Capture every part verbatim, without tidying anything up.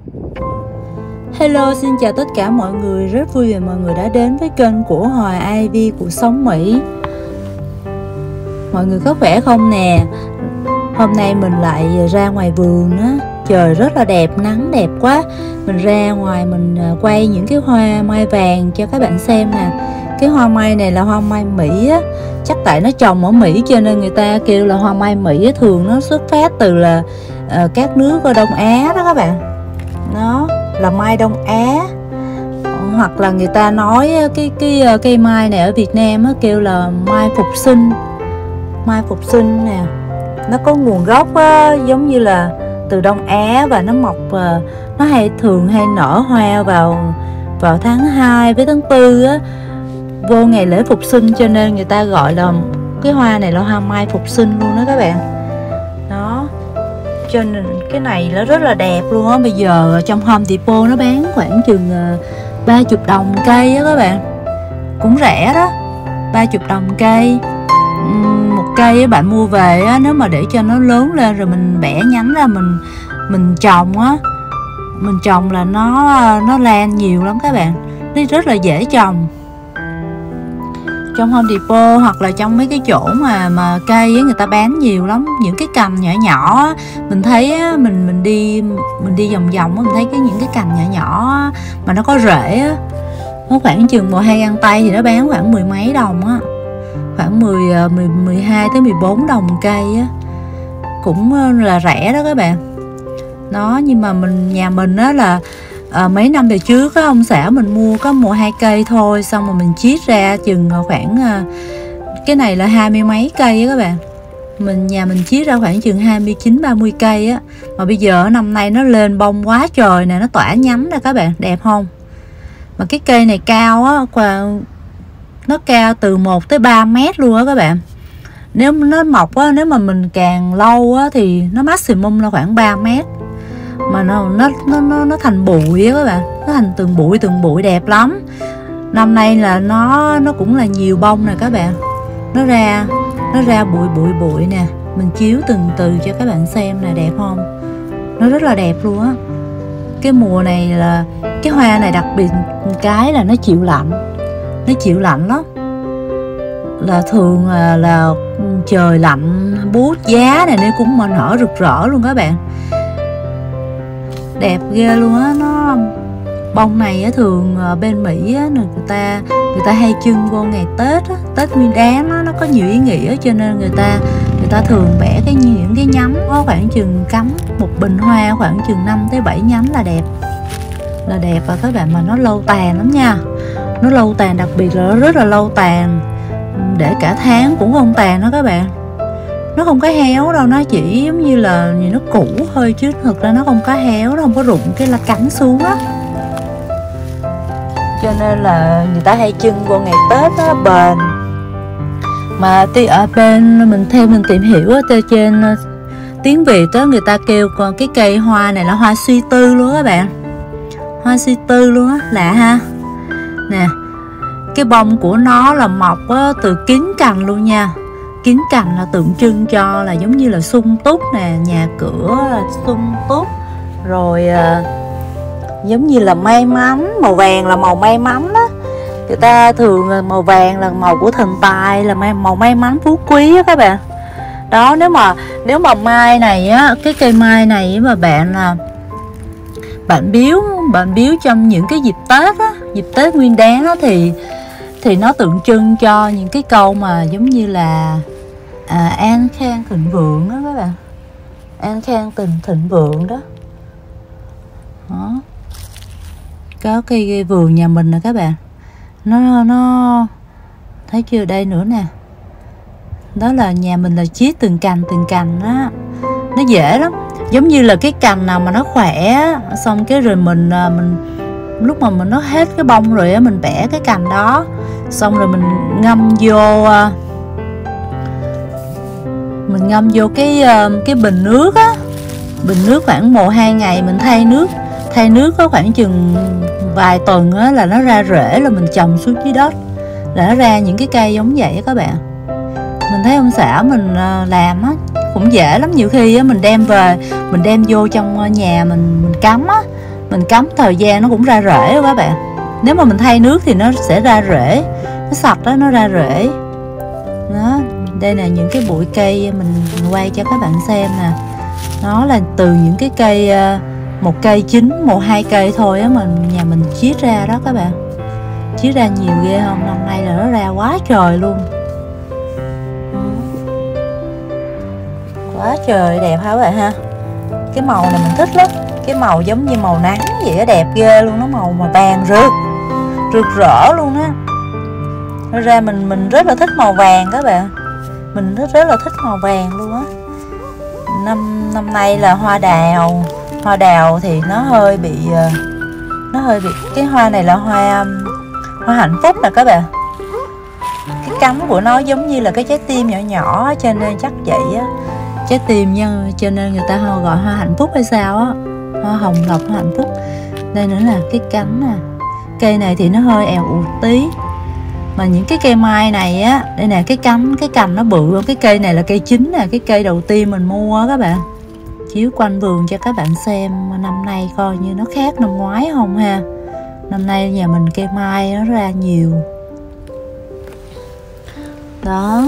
Hello, xin chào tất cả mọi người. Rất vui vì mọi người đã đến với kênh của Hoài i vê Cuộc Sống Mỹ. Mọi người có khỏe không nè? Hôm nay mình lại ra ngoài vườn á, trời rất là đẹp, nắng đẹp quá. Mình ra ngoài mình quay những cái hoa mai vàng cho các bạn xem nè. Cái hoa mai này là hoa mai Mỹ á, chắc tại nó trồng ở Mỹ cho nên người ta kêu là hoa mai Mỹ á. Thường nó xuất phát từ là uh, các nước ở Đông Á đó các bạn. Nó là mai Đông Á, hoặc là người ta nói cái cái cây mai này ở Việt Nam á, kêu là mai phục sinh. Mai phục sinh nè, nó có nguồn gốc á, giống như là từ Đông Á và nó mọc, nó hay thường hay nở hoa vào vào tháng hai với tháng tư á, vô ngày lễ phục sinh, cho nên người ta gọi là cái hoa này là hoa mai phục sinh luôn đó các bạn. Đó, cho nên cái này nó rất là đẹp luôn á. Bây giờ trong Home Depot nó bán khoảng chừng ba mươi đồng cây á các bạn, cũng rẻ đó, ba mươi đồng cây. Một cây bạn mua về á, nếu mà để cho nó lớn lên rồi mình bẻ nhánh ra mình mình trồng á, mình trồng là nó nó lan nhiều lắm các bạn, nó rất là dễ trồng. Trong Home Depot hoặc là trong mấy cái chỗ mà mà cây ấy, người ta bán nhiều lắm, những cái cành nhỏ nhỏ á, mình thấy á, mình mình đi mình đi vòng vòng á, mình thấy cái những cái cành nhỏ nhỏ á, mà nó có rễ á, nó khoảng chừng một hai găng tay thì nó bán khoảng mười mấy đồng á, khoảng mười, mười, mười hai tới mười bốn đồng cây á, cũng là rẻ đó các bạn. Đó, nhưng mà mình nhà mình á là à, mấy năm về trước á, ông xã mình mua có một hai cây thôi, xong rồi mình chiết ra chừng khoảng à, cái này là hai mươi mấy cây á các bạn. Mình nhà mình chiết ra khoảng chừng hai mươi chín ba mươi cây á, mà bây giờ năm nay nó lên bông quá trời nè, nó tỏa nhánh ra các bạn, đẹp không? Mà cái cây này cao á, nó cao từ một tới ba mét luôn á các bạn. Nếu nó mọc á, nếu mà mình càng lâu á thì nó maximum là khoảng ba mét. Mà nó nó nó nó nó thành bụi á các bạn, nó thành từng bụi từng bụi đẹp lắm. Năm nay là nó nó cũng là nhiều bông nè các bạn. Nó ra nó ra bụi bụi bụi nè, mình chiếu từng từ cho các bạn xem nè, đẹp không? Nó rất là đẹp luôn á. Cái mùa này là cái hoa này đặc biệt cái là nó chịu lạnh. Nó chịu lạnh lắm. Là thường là, là trời lạnh buốt giá này nên cũng mà nở rực rỡ luôn các bạn. Đẹp ghê luôn á. Nó bông này á, thường bên Mỹ á, người ta người ta hay trưng vô ngày Tết á, Tết Nguyên Đán á, nó có nhiều ý nghĩa cho nên người ta người ta thường bẻ cái những cái nhánh có khoảng chừng cắm một bình hoa khoảng chừng năm tới bảy nhánh là đẹp. Là đẹp và các bạn, mà nó lâu tàn lắm nha. Nó lâu tàn, đặc biệt là nó rất là lâu tàn, để cả tháng cũng không tàn đó các bạn. Nó không có héo đâu, nó chỉ giống như là nhìn nó cũ thôi, chứ thực ra nó không có héo, nó không có rụng cái lá cắn xuống á. Cho nên là người ta hay trưng vô ngày Tết á, bền. Mà ở bên mình theo mình tìm hiểu á, trên tiếng Việt á, người ta kêu cái cây hoa này là hoa suy tư luôn các bạn. Hoa suy tư luôn á, lạ ha. Nè, cái bông của nó là mọc á, từ kín cành luôn nha. Kín cành là tượng trưng cho là giống như là sung túc nè, nhà cửa là sung túc. Rồi à, giống như là may mắn, màu vàng là màu may mắn đó. Người ta thường màu vàng là màu của thần tài, là màu may mắn phú quý á các bạn. Đó, nếu mà nếu mà mai này á, cái cây mai này mà bạn là bạn biếu bạn biếu trong những cái dịp Tết á, dịp Tết Nguyên Đán á, thì thì nó tượng trưng cho những cái câu mà giống như là à, an khang thịnh vượng đó các bạn, an khang tình thịnh vượng đó. Đó, có cây vườn nhà mình nè các bạn, nó nó thấy chưa, đây nữa nè. Đó là nhà mình là chiết từng cành từng cành đó, nó dễ lắm. Giống như là cái cành nào mà nó khỏe, xong cái rồi mình mình lúc mà mình nó hết cái bông rồi á, mình bẻ cái cành đó, xong rồi mình ngâm vô mình ngâm vô cái cái bình nước á, bình nước khoảng một hai ngày mình thay nước, thay nước có khoảng chừng vài tuần á, là nó ra rễ, là mình trồng xuống dưới đất là nó ra những cái cây giống vậy á các bạn. Mình thấy ông xã mình làm á cũng dễ lắm. Nhiều khi á, mình đem về mình đem vô trong nhà mình mình cắm á, Mình cắm thời gian nó cũng ra rễ đó các bạn. Nếu mà mình thay nước thì nó sẽ ra rễ, nó sạch đó, nó ra rễ đó. Đây là những cái bụi cây mình quay cho các bạn xem nè. Nó là từ những cái cây, một cây chín, một hai cây thôi á, mình nhà mình chiết ra đó các bạn. Chiết ra nhiều ghê không? Năm nay là nó ra quá trời luôn, quá trời đẹp hả các bạn ha. Cái màu này mình thích lắm, cái màu giống như màu nắng vậy đó, đẹp ghê luôn. Nó màu mà vàng rực rực rỡ luôn á. Nó ra mình mình rất là thích màu vàng các bạn, mình rất rất là thích màu vàng luôn á. Năm năm nay là hoa đào, hoa đào thì nó hơi bị nó hơi bị cái hoa này là hoa hoa hạnh phúc nè các bạn. Cái cánh của nó giống như là cái trái tim nhỏ nhỏ, cho nên chắc vậy á, trái tim nha, cho nên người ta gọi hoa hạnh phúc hay sao á, hoa hồng lộc hoa hạnh phúc. Đây nữa là cái cánh nè. Cây này thì nó hơi èo ụt tí, mà những cái cây mai này á, đây nè, cái cánh cái cành nó bự. Cái cây này là cây chính nè, cái cây đầu tiên mình mua á các bạn. Chiếu quanh vườn cho các bạn xem năm nay coi như nó khác năm ngoái không ha. Năm nay nhà mình cây mai nó ra nhiều đó.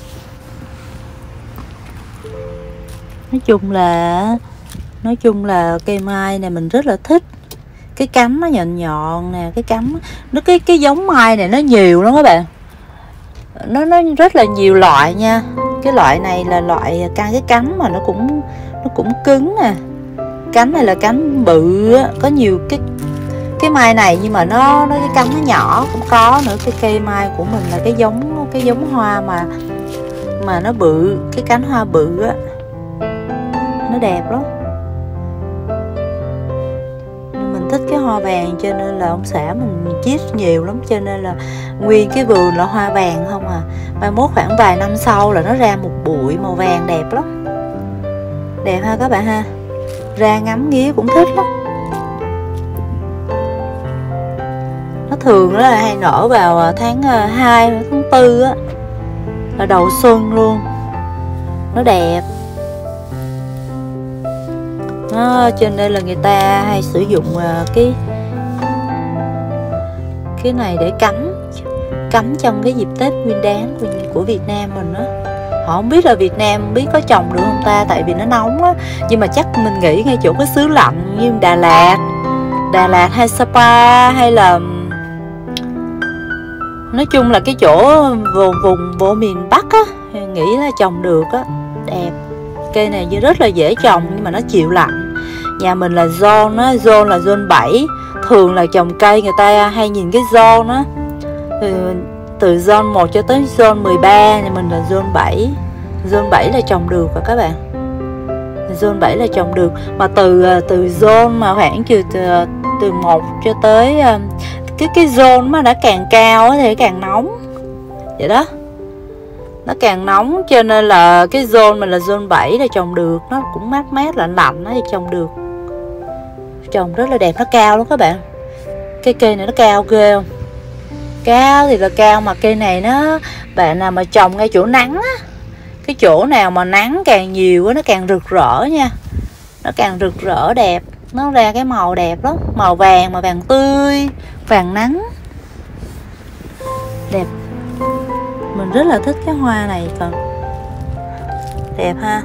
Nói chung là nói chung là cây mai này mình rất là thích. Cái cắm nó nhọn nhọn nè, cái cắm nó cái cái giống mai này nó nhiều lắm các bạn. Nó nó rất là nhiều loại nha. Cái loại này là loại căn cái cánh mà nó cũng nó cũng cứng nè. Cánh này là cánh bự á, có nhiều cái cái mai này nhưng mà nó nó cái cánh nó nhỏ cũng có nữa. Cái cây mai của mình là cái giống cái giống hoa mà mà nó bự, cái cánh hoa bự á, nó đẹp lắm. Mình thích cái hoa vàng cho nên là ông xã mình chiết nhiều lắm, cho nên là nguyên cái vườn là hoa vàng không à. Mai mốt khoảng vài năm sau là nó ra một bụi màu vàng đẹp lắm, đẹp ha các bạn ha. Ra ngắm nghía cũng thích lắm. Nó thường đó là hay nở vào tháng hai, tháng tư á, là đầu xuân luôn. Nó đẹp đó, cho nên là người ta hay sử dụng cái cái này để cắm cắm trong cái dịp Tết Nguyên Đán của, của Việt Nam mình đó. Họ không biết là Việt Nam không biết có trồng được không ta, tại vì nó nóng á. Nhưng mà chắc mình nghĩ ngay chỗ cái xứ lạnh như Đà Lạt Đà Lạt hay Sapa, hay là nói chung là cái chỗ vùng vùng bộ miền Bắc á, nghĩ là trồng được á, đẹp. Cây này rất là dễ trồng nhưng mà nó chịu lạnh. Nhà mình là zone á, zone là zone bảy. Thường là trồng cây người ta hay nhìn cái zone á, từ, từ zone một cho tới zone mười ba, nhà mình là zone bảy. Zone bảy là trồng được rồi các bạn. Zone bảy là trồng được. Mà từ từ zone mà khoảng từ từ một cho tới cái cái zone mà đã càng cao thì càng nóng. Vậy đó. Nó càng nóng cho nên là cái zone mình là zone bảy là trồng được. Nó cũng mát mát lạnh lạnh thì trồng được. Trồng rất là đẹp, nó cao lắm các bạn. Cái cây này nó cao ghê không? Cao thì là cao, mà cây này nó, bạn nào mà trồng ngay chỗ nắng á, cái chỗ nào mà nắng càng nhiều á, nó càng rực rỡ nha. Nó càng rực rỡ đẹp. Nó ra cái màu đẹp lắm. Màu vàng mà vàng tươi, vàng nắng, đẹp. Mình rất là thích cái hoa này còn đẹp ha.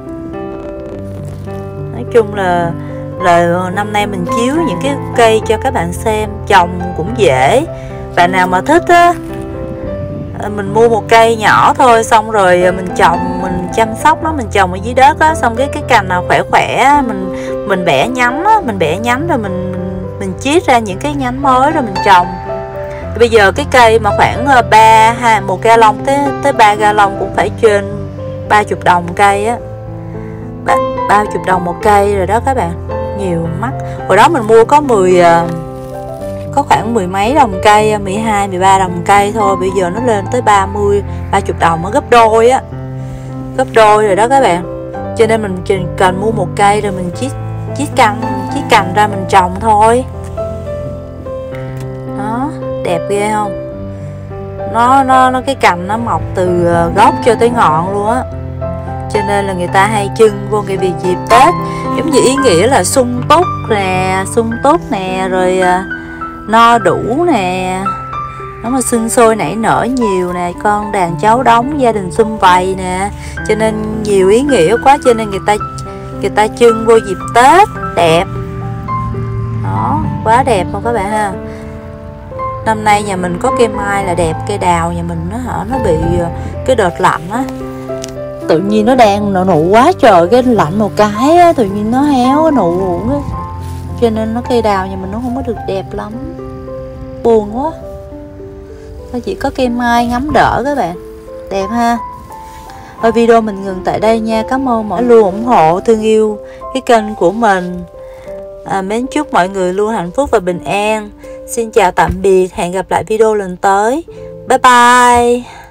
Nói chung là là năm nay mình chiếu những cái cây cho các bạn xem, trồng cũng dễ. Bạn nào mà thích á, mình mua một cây nhỏ thôi, xong rồi mình trồng, mình chăm sóc nó, mình trồng ở dưới đất á, xong cái cái cành nào khỏe khỏe mình mình bẻ nhánh á, mình bẻ nhánh rồi mình mình, mình chiết ra những cái nhánh mới rồi mình trồng. Thì bây giờ cái cây mà khoảng ba ha, một ga lông tới tới ba ga lông cũng phải trên ba chục đồng cây á, ba chục đồng một cây rồi đó các bạn, nhiều mắc. Hồi đó mình mua có mười, có khoảng mười mấy đồng cây, mười hai, mười ba đồng cây thôi. Bây giờ nó lên tới ba mươi, ba chục đồng, nó gấp đôi á, gấp đôi rồi đó các bạn. Cho nên mình chỉ cần mua một cây rồi mình chiết chiết cành, chiết cành ra mình trồng thôi. Đó, đẹp ghê không? Nó nó nó cái cành nó mọc từ gốc cho tới ngọn luôn á. cho nên là người ta hay trưng vô cái việc dịp Tết, giống như ý nghĩa là sung túc nè, sung túc nè, rồi à, no đủ nè, nó mà sinh sôi nảy nở nhiều nè, con đàn cháu đóng, gia đình sum vầy nè, cho nên nhiều ý nghĩa quá, cho nên người ta người ta trưng vô dịp Tết đẹp. Đó, quá đẹp không các bạn ha. Năm nay nhà mình có cây mai là đẹp, cây đào nhà mình nó hả, nó bị cái đợt lạnh á, tự nhiên nó đang nụ nụ quá trời, cái lạnh một cái á, tự nhiên nó héo cái nụ ruộng á, cho nên nó cây đào nhà mình nó không có được đẹp lắm, buồn quá. Thôi chỉ có cây mai ngắm đỡ các bạn, đẹp ha. Thôi video mình ngừng tại đây nha. Cảm ơn mọi người luôn ủng hộ thương yêu cái kênh của mình. à, Mến chúc mọi người luôn hạnh phúc và bình an. Xin chào tạm biệt, hẹn gặp lại video lần tới. Bye bye.